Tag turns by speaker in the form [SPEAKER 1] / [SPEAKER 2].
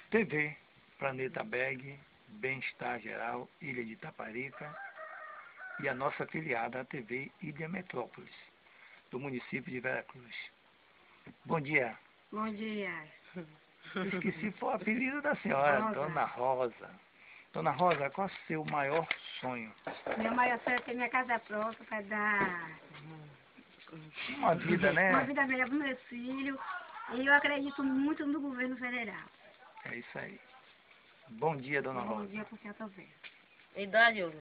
[SPEAKER 1] TV, Planeta Beg, Bem-Estar Geral, Ilha de Itaparica e a nossa afiliada, a TV Ilha Metrópolis, do município de Veracruz. Bom dia.
[SPEAKER 2] Bom dia.
[SPEAKER 1] Esqueci o apelido da senhora,
[SPEAKER 2] Rosa.
[SPEAKER 1] Dona Rosa. Dona Rosa, qual é o seu maior sonho?
[SPEAKER 2] Meu maior sonho é ter minha casa pronta para dar
[SPEAKER 1] Uma vida, né?
[SPEAKER 2] uma vida melhor para meus filhos. E eu acredito muito no governo federal.
[SPEAKER 1] É isso aí. Bom dia, Dona Rosa.
[SPEAKER 2] Bom dia, porque eu tô vendo.
[SPEAKER 3] Idade,